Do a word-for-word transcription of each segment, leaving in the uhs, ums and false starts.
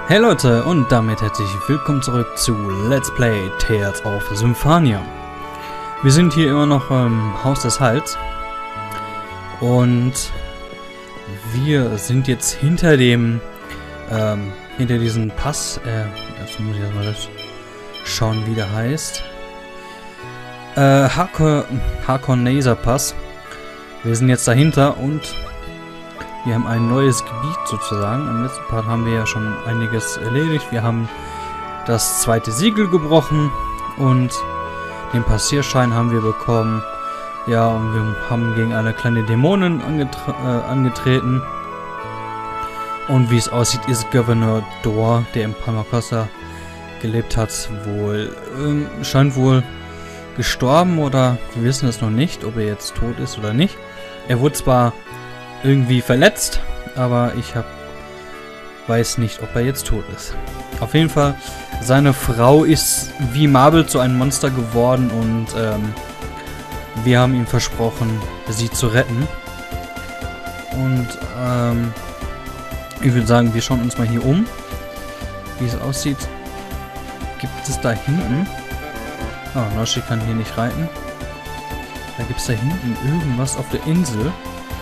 Hey Leute, und damit herzlich willkommen zurück zu Let's Play Tales of Symphonia. Wir sind hier immer noch im Haus des Heils und wir sind jetzt hinter dem, ähm, hinter diesem Pass, äh, jetzt muss ich erstmal das schauen, wie der heißt. Äh, Harkonneser Pass. Wir sind jetzt dahinter und wir haben ein neues Gebiet sozusagen. Im letzten Part haben wir ja schon einiges erledigt. Wir haben das zweite Siegel gebrochen und den Passierschein haben wir bekommen. Ja, und wir haben gegen eine kleine Dämonin angetre äh, angetreten. Und wie es aussieht, ist Gouverneur Dor, der in Palmacosta gelebt hat, wohl, ähm, scheint wohl gestorben oder wir wissen es noch nicht, ob er jetzt tot ist oder nicht. Er wurde zwar irgendwie verletzt, aber ich hab, weiß nicht, ob er jetzt tot ist. Auf jeden Fall, seine Frau ist wie Marble zu einem Monster geworden und ähm, wir haben ihm versprochen, sie zu retten. Und ähm, ich würde sagen, wir schauen uns mal hier um, wie es aussieht. Gibt es da hinten... Ah, oh, Noshi kann hier nicht reiten. Da gibt es da hinten irgendwas auf der Insel.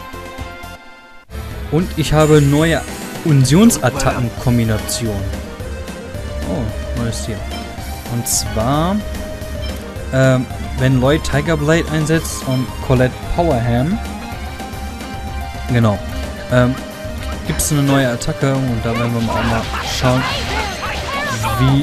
Und ich habe neue Unsionsattacken-Kombinationen. Oh, neues Tier. Und zwar, ähm, wenn Lloyd Tiger Blade einsetzt und Colette Powerham, genau, ähm, gibt es eine neue Attacke und da werden wir mal, auch mal schauen, wie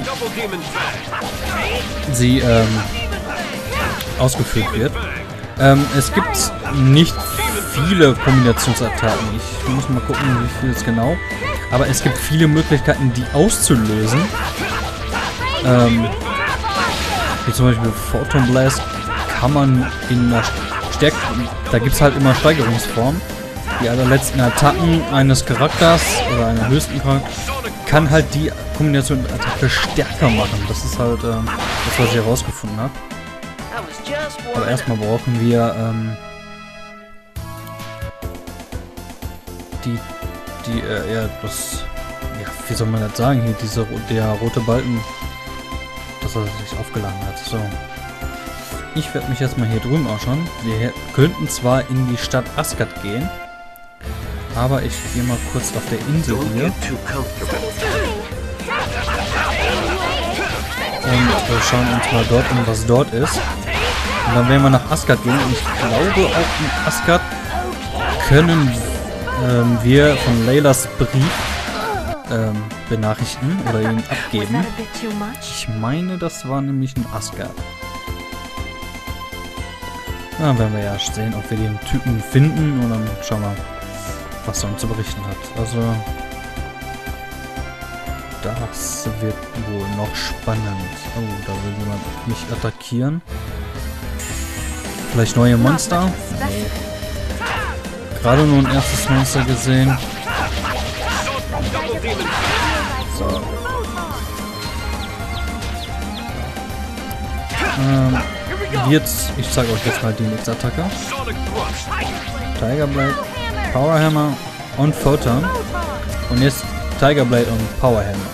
sie ähm, ausgeführt wird. Ähm, es gibt nicht viele Kombinationsattacken. Ich muss mal gucken, wie viel es genau. Aber es gibt viele Möglichkeiten, die auszulösen. Ähm, wie zum Beispiel Photon Blast kann man in einer Stärke... Da gibt es halt immer Steigerungsformen. Die allerletzten Attacken eines Charakters oder einer höchsten Charakter kann halt die Kombination Attacke stärker machen. Das ist halt ähm, das, was ich herausgefunden habe. Aber erstmal brauchen wir ähm, die, die, äh, ja, das, ja, wie soll man das sagen, hier, diese, der rote Balken, dass er sich aufgeladen hat. So. Ich werde mich jetzt mal hier drüben ausschauen. Wir könnten zwar in die Stadt Asgard gehen, aber ich gehe mal kurz auf der Insel hier. Und wir schauen uns mal dort um, was dort ist. Und dann werden wir nach Asgard gehen. Und ich glaube, auch in Asgard können ähm, wir von Laylas Brief ähm, benachrichtigen oder ihn abgeben. Ich meine, das war nämlich in Asgard. Dann werden wir ja sehen, ob wir den Typen finden. Und dann schauen wir, was er uns zu berichten hat. Also, das wird wohl noch spannend. Oh, da will jemand mich attackieren. Vielleicht neue Monster? Nee. Gerade nur ein erstes Monster gesehen. So. Ähm, jetzt, ich zeige euch jetzt mal die nächste Attacke. Tiger Blade, Power Hammer und Photon. Und jetzt Tiger Blade und Power Hammer.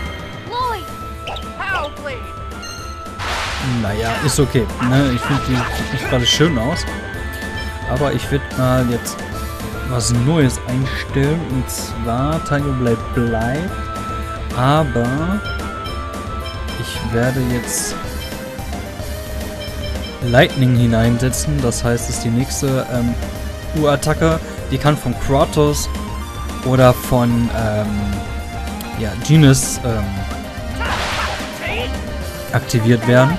Naja, ist okay. Ne? Ich finde, die sieht nicht gerade schön aus. Aber ich werde mal jetzt was Neues einstellen. Und zwar Tiger Blade bleibt. Aber ich werde jetzt Lightning hineinsetzen. Das heißt, es ist die nächste ähm, Urattacke. Die kann von Kratos oder von ähm, ja, Genis ähm, aktiviert werden.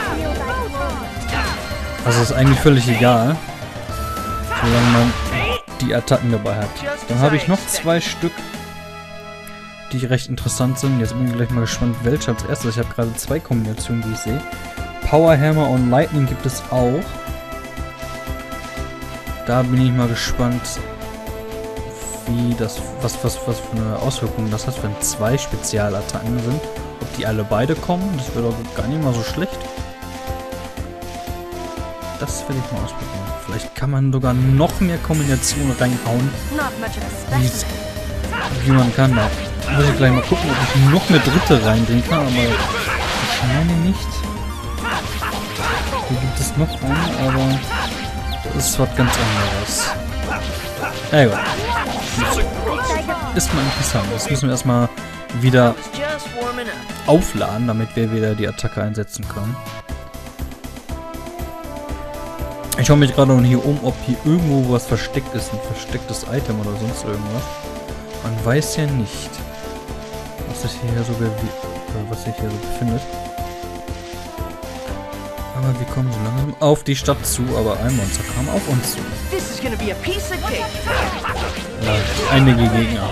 Also ist eigentlich völlig egal, solange man die Attacken dabei hat. Dann habe ich noch zwei Stück, die recht interessant sind. Jetzt bin ich gleich mal gespannt, welche als erstes. Ich habe gerade zwei Kombinationen, die ich sehe. Power Hammer und Lightning gibt es auch. Da bin ich mal gespannt, wie das, was, was, was für eine Auswirkung das hat, wenn zwei Spezialattacken sind. Ob die alle beide kommen, das wäre doch gar nicht mal so schlecht. Das werde ich mal ausprobieren. Vielleicht kann man sogar noch mehr Kombinationen reinhauen, wie man kann. Da Muss ich gleich mal gucken, ob ich noch eine dritte reinbringen kann, aber ich meine nicht. Hier gibt es noch einen, aber das ist was ganz anderes. Ja, gut. Ist mal interessant. Das müssen wir erstmal wieder aufladen, damit wir wieder die Attacke einsetzen können. Ich schaue mich gerade hier um, ob hier irgendwo was versteckt ist. Ein verstecktes Item oder sonst irgendwas. Man weiß ja nicht, was sich hier so, was sich hier so befindet. Aber wir kommen so langsam auf die Stadt zu, aber ein Monster kam auf uns zu. Ja, einige Gegner.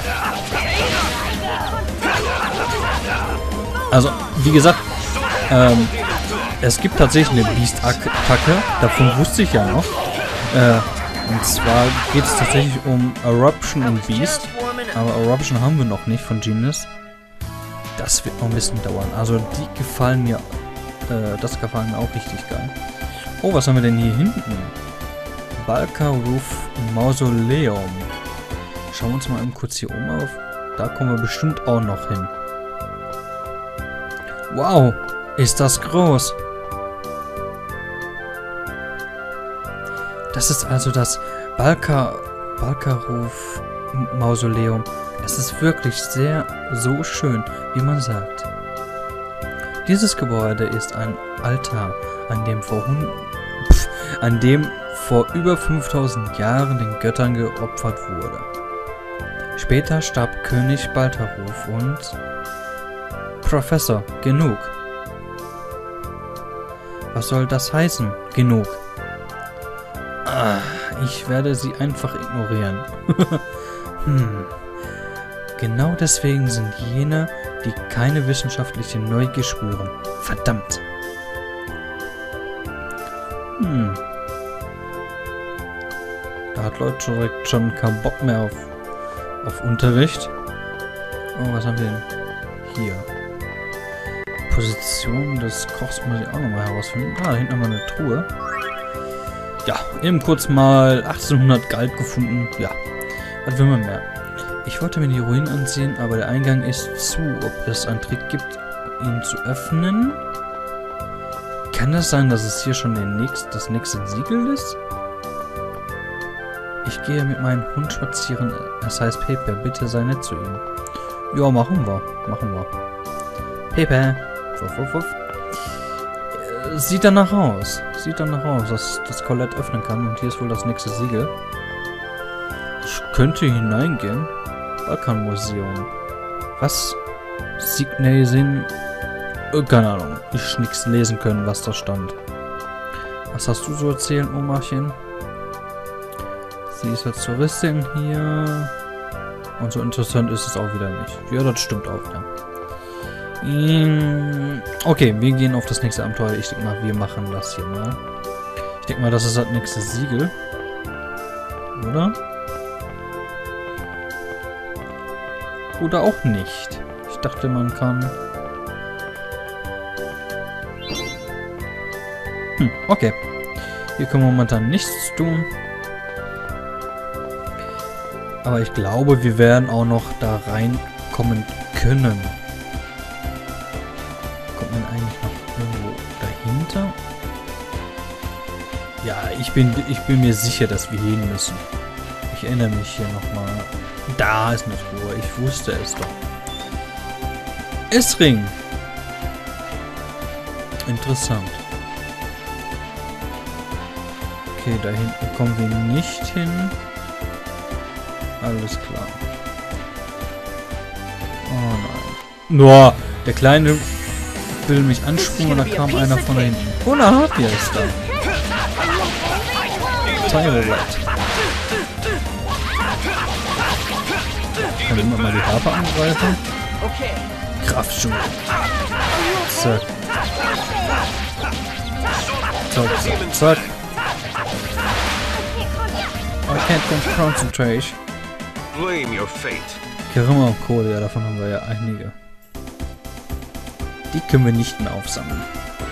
Also, wie gesagt, ähm, es gibt tatsächlich eine Beast-Attacke, davon wusste ich ja noch. Äh, und zwar geht es tatsächlich um Eruption und Beast, aber Eruption haben wir noch nicht von Genius. Das wird noch ein bisschen dauern. Also die gefallen mir, äh, das gefallen mir auch richtig geil. Oh, was haben wir denn hier hinten? Balkaruf Mausoleum. Schauen wir uns mal eben kurz hier oben auf. Da kommen wir bestimmt auch noch hin. Wow, ist das groß. Das ist also das Balka, Balkaruf Mausoleum. Es ist wirklich sehr so schön, wie man sagt. Dieses Gebäude ist ein Altar, an dem vor, pf, an dem vor über fünftausend Jahren den Göttern geopfert wurde. Später starb König Baltaruf und Professor, genug. Was soll das heißen? Genug. Ah, ich werde sie einfach ignorieren. hm. Genau deswegen sind jene, die keine wissenschaftliche Neugier spüren. Verdammt. Hm. Da hat Leute direkt schon keinen Bock mehr auf, auf Unterricht. Oh, was haben wir denn hier? Position des Kochs muss ich auch nochmal herausfinden. Ah, da hinten haben wir eine Truhe. Ja, eben kurz mal achtzehnhundert Gold gefunden. Ja, was will man mehr? Ich wollte mir die Ruinen ansehen, aber der Eingang ist zu. Ob es einen Trick gibt, ihn zu öffnen? Kann das sein, dass es hier schon der nächst, das nächste Siegel ist? Ich gehe mit meinem Hund spazieren. Es heißt Pepe, bitte sei nett zu ihm. Ja, machen wir. Machen wir. Pepe. Wuff, wuff, wuff. Sieht danach aus. Sieht danach aus, dass das Colette öffnen kann. Und hier ist wohl das nächste Siegel. Ich könnte hineingehen. Balkanmuseum. Was? Signalsinn? Äh, keine Ahnung. Ich nichts lesen können, was da stand. Was hast du so erzählen, Omachen? Sie ist als Touristin hier. Und so interessant ist es auch wieder nicht. Ja, das stimmt auch wieder. Okay, wir gehen auf das nächste Abenteuer. Ich denke mal, wir machen das hier mal. Ich denke mal, das ist das nächste Siegel. Oder? Oder auch nicht. Ich dachte, man kann... Hm, okay. Hier können wir momentan nichts tun. Aber ich glaube, wir werden auch noch da reinkommen können. Kommt man eigentlich noch irgendwo dahinter? Ja, ich bin, ich bin mir sicher, dass wir hin müssen. Ich erinnere mich hier nochmal. Da ist eine Truhe. Ich wusste es doch. Essring. Interessant. Okay, da hinten kommen wir nicht hin. Alles klar. Oh nein. Nur, der Kleine will mich anspringen und da kam einer von da hinten. Oh, na, Harpier ist da. Tyrolite. Kann ich mal die Harpe angreifen? Kraftschuh. Zack. Zack, zack, zack. I can't concentrate. Blame your fate. Gerimmer und Kohle, ja, davon haben wir ja einige. Die können wir nicht mehr aufsammeln.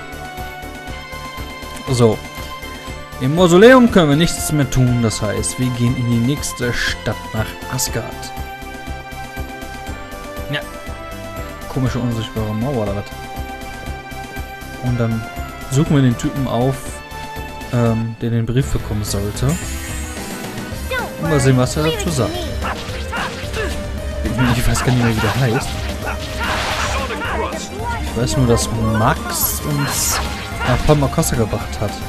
So. Im Mausoleum können wir nichts mehr tun, das heißt, wir gehen in die nächste Stadt nach Asgard. Ja. Komische, unsichtbare Mauer oder was. Und dann suchen wir den Typen auf, ähm, der den Brief bekommen sollte. Und mal sehen, was er dazu sagt. Ich weiß gar nicht mehr, wie der heißt. Ich weiß nur, dass Max uns nach Palmacosta gebracht hat.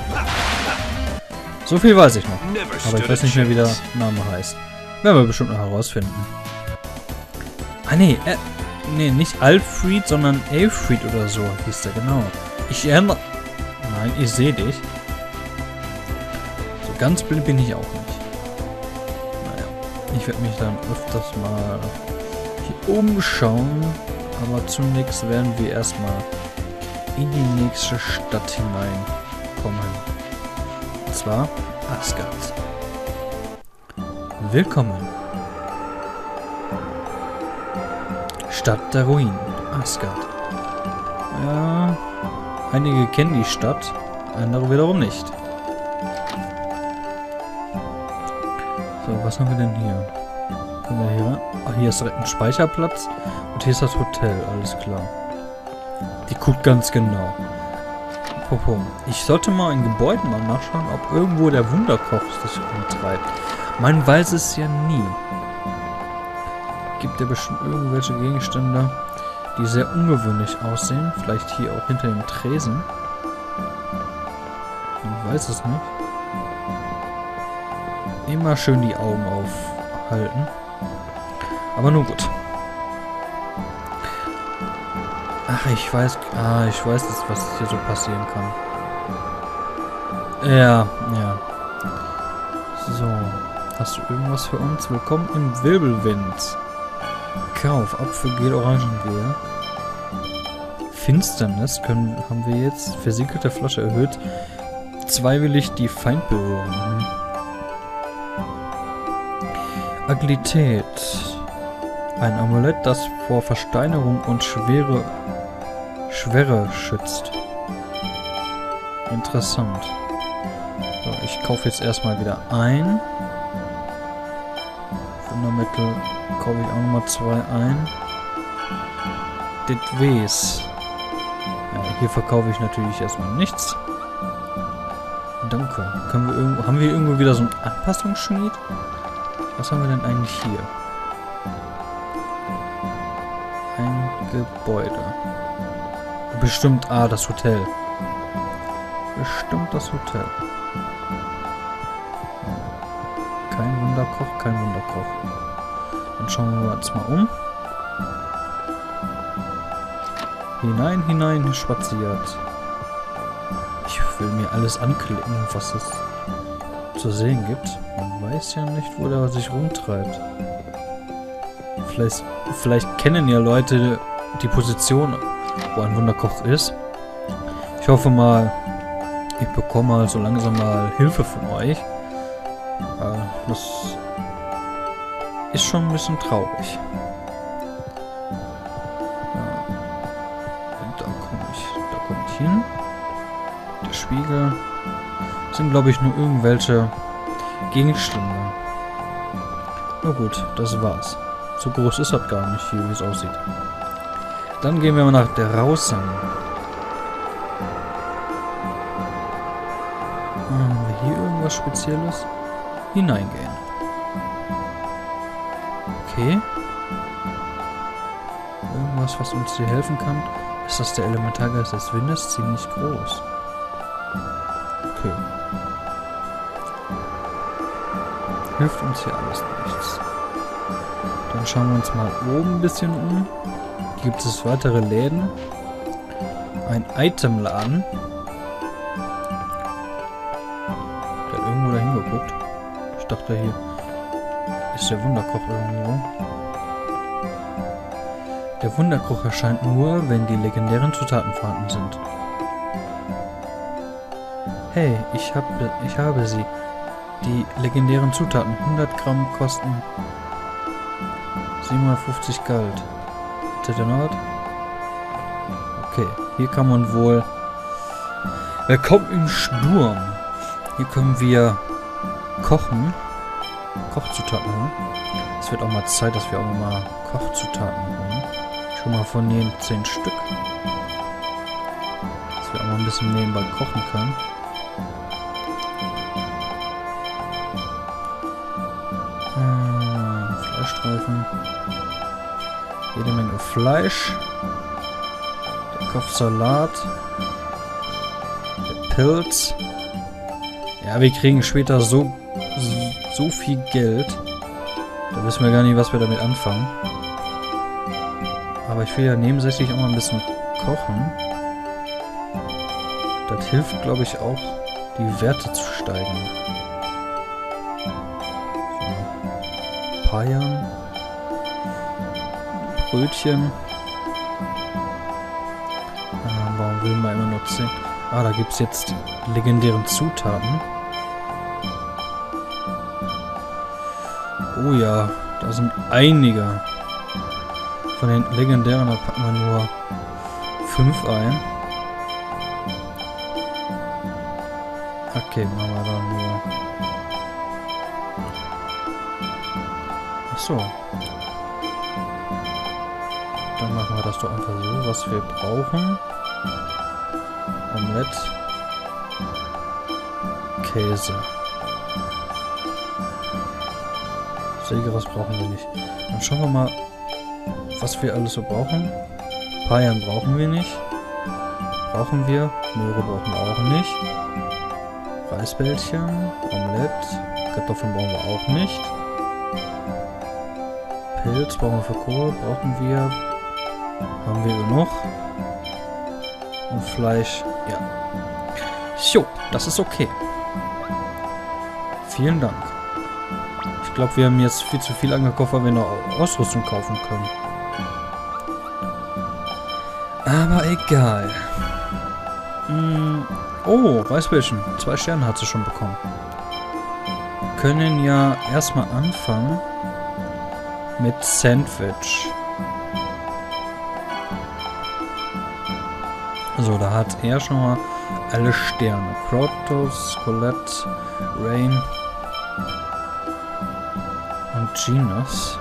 So viel weiß ich noch. Aber ich weiß nicht mehr, wie der Name heißt. Werden wir bestimmt noch herausfinden. Ah, nee. Äh, nee, nicht Alfred, sondern Alfred oder so hieß der, genau. Ich erinnere... Nein, ich sehe dich. So ganz blind bin ich auch nicht. Naja. Ich werde mich dann öfters mal hier umschauen. Aber zunächst werden wir erstmal in die nächste Stadt hineinkommen. Und zwar Asgard. Willkommen. Stadt der Ruinen. Asgard. Ja, einige kennen die Stadt, andere wiederum nicht. So, was haben wir denn hier? Können wir hier? Ach, hier ist direkt ein Speicherplatz. Und hier ist das Hotel, alles klar. Die guckt ganz genau. Popo. Ich sollte mal in Gebäuden mal nachschauen, ob irgendwo der Wunderkoch sich umtreibt. Man weiß es ja nie. Gibt ja bestimmt irgendwelche Gegenstände, die sehr ungewöhnlich aussehen. Vielleicht hier auch hinter dem Tresen. Man weiß es nicht. Immer schön die Augen aufhalten. Aber nun gut. Ach, ich weiß... Ah, ich weiß jetzt, was hier so passieren kann. Ja, ja. So. Hast du irgendwas für uns? Willkommen im Wirbelwind. Kauf. Apfelgel, Orangengel. Finsternis können, haben wir jetzt. Versiegelte Flasche erhöht. Zweiwillig die Feindberührung. Hm. Agilität. Ein Amulett, das vor Versteinerung und schwere Schwere schützt. Interessant. So, ich kaufe jetzt erstmal wieder ein. Wundermittel kaufe ich auch nochmal zwei ein. Dit Wes. Ja, hier verkaufe ich natürlich erstmal nichts. Danke. Können wir irgendwo, haben wir irgendwo wieder so einen Anpassungsschmied? Was haben wir denn eigentlich hier? Ein Gebäude. Bestimmt, ah, das Hotel. Bestimmt das Hotel. Kein Wunderkoch, kein Wunderkoch. Dann schauen wir uns mal um. Hinein, hinein, spaziert. Ich will mir alles anklicken, was es zu sehen gibt. Man weiß ja nicht, wo der sich rumtreibt. Vielleicht, vielleicht kennen ja Leute die Position, wo ein Wunderkoch ist. Ich hoffe mal, ich bekomme mal so langsam mal Hilfe von euch. Äh, das ist schon ein bisschen traurig. Ja. Da komme ich, da komme ich hin. Der Spiegel. Das sind, glaube ich, nur irgendwelche Gegenstände. Na gut, das war's. So groß ist das gar nicht hier, wie es aussieht. Dann gehen wir mal nach draußen. Haben wir hier irgendwas Spezielles? Hineingehen. Okay. Irgendwas, was uns hier helfen kann. Ist das der Elementargeist des Windes? Ziemlich groß. Okay. Hilft uns hier alles nichts. Dann schauen wir uns mal oben ein bisschen um. Hier gibt es weitere Läden. Ein Itemladen. Der hat irgendwo dahin geguckt. Ich dachte, hier ist der Wunderkoch irgendwo. Der Wunderkoch erscheint nur, wenn die legendären Zutaten vorhanden sind. Hey, ich, hab, ich habe sie. Die legendären Zutaten. hundert Gramm kosten siebenhundertfünfzig Gold. Hat der noch was? Okay, hier kann man wohl... Willkommen im Sturm. Hier können wir kochen. Kochzutaten holen. Es wird auch mal Zeit, dass wir auch mal Kochzutaten holen. Schon mal von jedem zehn Stück. Dass wir auch mal ein bisschen nebenbei kochen können. Hm, Fleischstreifen. Jede Menge Fleisch. Der Kopfsalat. Der Pilz. Ja, wir kriegen später so, so viel Geld. Da wissen wir gar nicht, was wir damit anfangen. Aber ich will ja nebensächlich auch mal ein bisschen kochen. Das hilft, glaube ich, auch, die Werte zu steigern. So. Payan. Brötchen. Ah, warum will man immer nur zehn? Ah, da gibt es jetzt legendären Zutaten. Oh ja, da sind einige. Von den legendären, da packen wir nur fünf ein. Okay, machen wir da nur. Achso. Dann machen wir das doch einfach so, was wir brauchen. Omelette. Käse. Sägeres brauchen wir nicht. Dann schauen wir mal, was wir alles so brauchen. Payan brauchen wir nicht. Brauchen wir. Möhre brauchen wir auch nicht. Reisbällchen. Omelette. Kartoffeln brauchen wir auch nicht. Pilz brauchen wir für Kohl. Brauchen wir. Haben wir genug. Und Fleisch. Ja. So, das ist okay. Vielen Dank. Ich glaube, wir haben jetzt viel zu viel angekauft, weil wir noch Ausrüstung kaufen können. Aber egal. Hm. Oh, Reisbällchen. Zwei Sterne hat sie schon bekommen. Wir können ja erstmal anfangen mit Sandwich. So, da hat er schon mal alle Sterne. Krotos, Colette, Rain und Genus.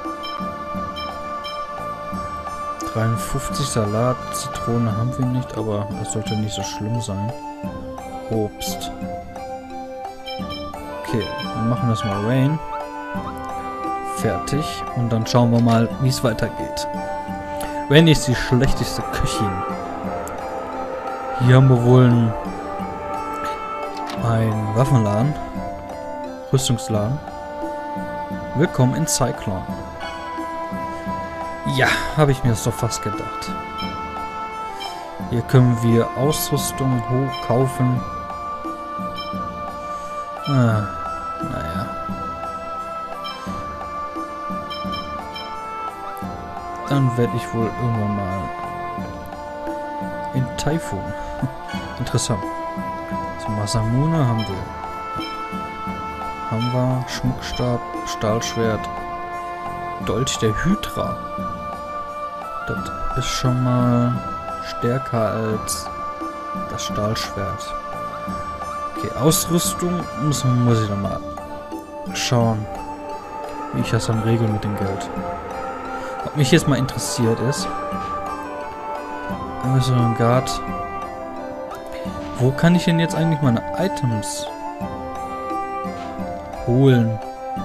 dreiundfünfzig Salat, Zitrone haben wir nicht, aber das sollte nicht so schlimm sein. Obst. Okay, wir machen das mal Rain. Fertig. Und dann schauen wir mal, wie es weitergeht. Rain ist die schlechteste Köchin. Hier haben wir wohl einen, einen Waffenladen. Rüstungsladen. Willkommen in Cyclone. Ja, habe ich mir das doch fast gedacht. Hier können wir Ausrüstung hoch kaufen. Ah, naja. Dann werde ich wohl irgendwann mal in Typhoon. Interessant. So, Masamune haben wir. Haben wir Schmuckstab, Stahlschwert, Dolch der Hydra. Das ist schon mal stärker als das Stahlschwert. Okay, Ausrüstung muss, muss ich noch mal schauen, wie ich das dann regel mit dem Geld. Was mich jetzt mal interessiert ist, so ein Guard. Wo kann ich denn jetzt eigentlich meine Items holen?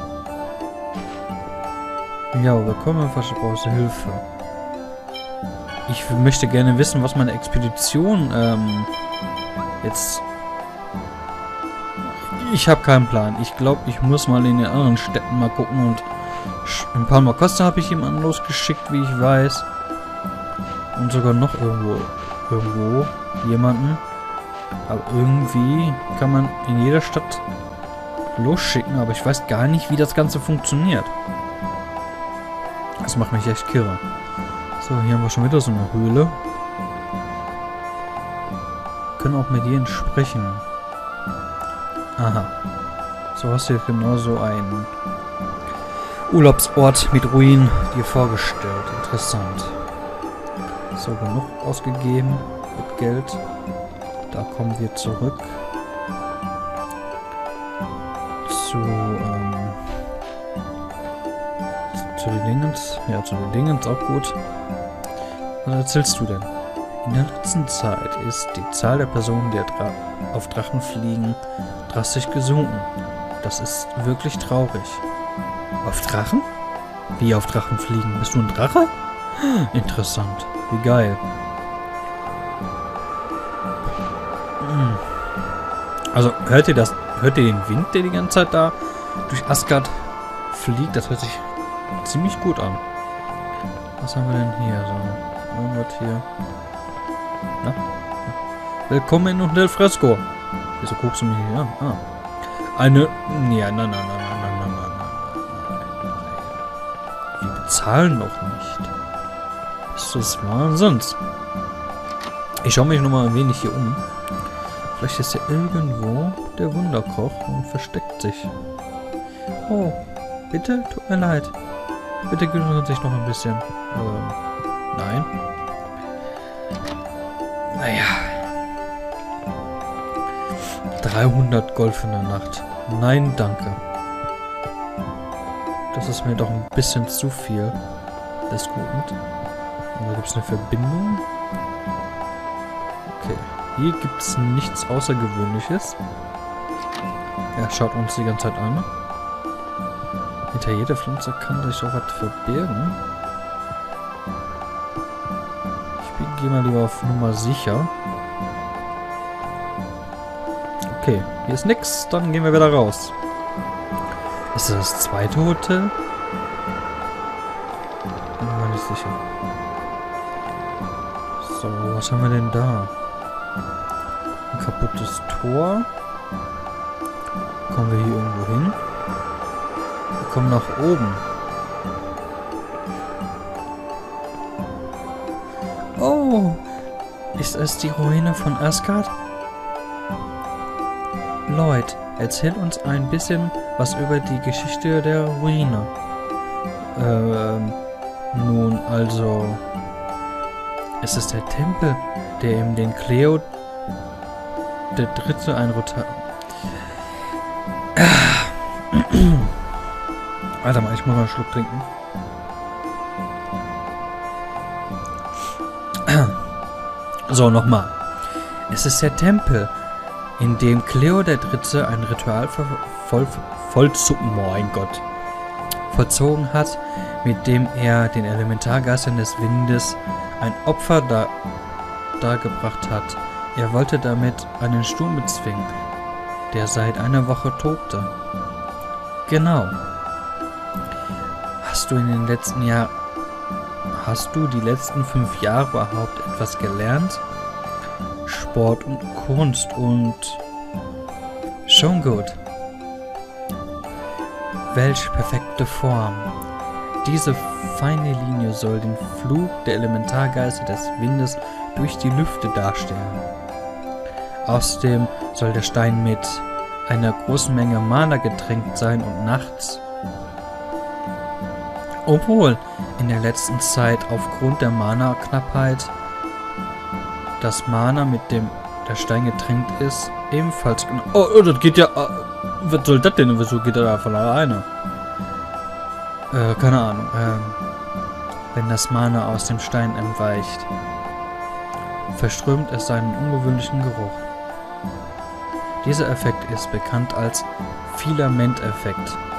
Ja, bekomme brauchst du Hilfe. Ich möchte gerne wissen, was meine Expedition ähm, jetzt... Ich habe keinen Plan. Ich glaube, ich muss mal in den anderen Städten mal gucken und in Palma Costa habe ich jemanden losgeschickt, wie ich weiß. Und sogar noch irgendwo, irgendwo jemanden. Aber irgendwie kann man in jeder Stadt losschicken, aber ich weiß gar nicht, wie das Ganze funktioniert. Das macht mich echt kirre. So, hier haben wir schon wieder so eine Höhle. Können auch mit denen sprechen. Aha. So hast du jetzt genauso einen Urlaubsort mit Ruinen dir vorgestellt. Interessant. So, genug ausgegeben mit Geld. Da kommen wir zurück zu, ähm, zu den Dingens. Ja, zu den Dingens auch gut. Was erzählst du denn? In der letzten Zeit ist die Zahl der Personen, die Dra auf Drachen fliegen, drastisch gesunken. Das ist wirklich traurig. Auf Drachen? Wie auf Drachen fliegen? Bist du ein Drache? Interessant. Wie geil. Hm. Also, hört ihr das? Hört ihr den Wind, der die ganze Zeit da durch Asgard fliegt? Das hört sich ziemlich gut an. Was haben wir denn hier? So, irgendwas hier. Na? Willkommen in Hotel Fresco. Wieso guckst du mich hier an? Ah. Eine... Ja, nein, nein, nein, nein, nein, nein, nein, nein. Wir bezahlen doch nicht. Ist das Wahnsinns? Ich schaue mich nochmal ein wenig hier um. Vielleicht ist ja irgendwo der Wunderkoch und versteckt sich. Oh, bitte? Tut mir leid. Bitte gedulden Sie sich noch ein bisschen. Ähm, nein. Naja. dreihundert Gold für eine Nacht. Nein, danke. Das ist mir doch ein bisschen zu viel. Das ist gut. Und da gibt es eine Verbindung. Okay. Hier gibt es nichts Außergewöhnliches. Er schaut uns die ganze Zeit an. Hinter jeder Pflanze kann sich auch was verbergen. Ich gehe mal lieber auf Nummer sicher. Okay, hier ist nix. Dann gehen wir wieder raus. Ist das das zweite Hotel? Bin mir nicht sicher. So, was haben wir denn da? Ein kaputtes Tor. Kommen wir hier irgendwo hin? Wir kommen nach oben. Oh! Ist es die Ruine von Asgard? Lloyd, erzähl uns ein bisschen was über die Geschichte der Ruine. Ähm, nun, also... Es ist der Tempel, der ihm den Cleo der Dritte einrottiert. Warte mal, ich muss mal einen Schluck trinken. So, nochmal. Es ist der Tempel, in dem Cleo der Dritte ein Ritual voll, voll, vollzogen, mein Gott, vollzogen hat, mit dem er den Elementargeistern des Windes ein Opfer dar, dargebracht hat. Er wollte damit einen Sturm bezwingen, der seit einer Woche tobte. Genau. Hast du in den letzten Jahren, hast du die letzten fünf Jahre überhaupt etwas gelernt? Sport und Kunst und... Schon gut. Welch perfekte Form. Diese feine Linie soll den Flug der Elementargeister des Windes durch die Lüfte darstellen. Außerdem soll der Stein mit einer großen Menge Mana getränkt sein und nachts, obwohl in der letzten Zeit aufgrund der Mana-Knappheit das Mana, mit dem der Stein getränkt ist, ebenfalls... Oh, oh, das geht ja... Oh, was soll das denn? Wieso geht er da von alleine? Äh, keine Ahnung. Ähm, wenn das Mana aus dem Stein entweicht, verströmt es seinen ungewöhnlichen Geruch. Dieser Effekt ist bekannt als Filament-Effekt.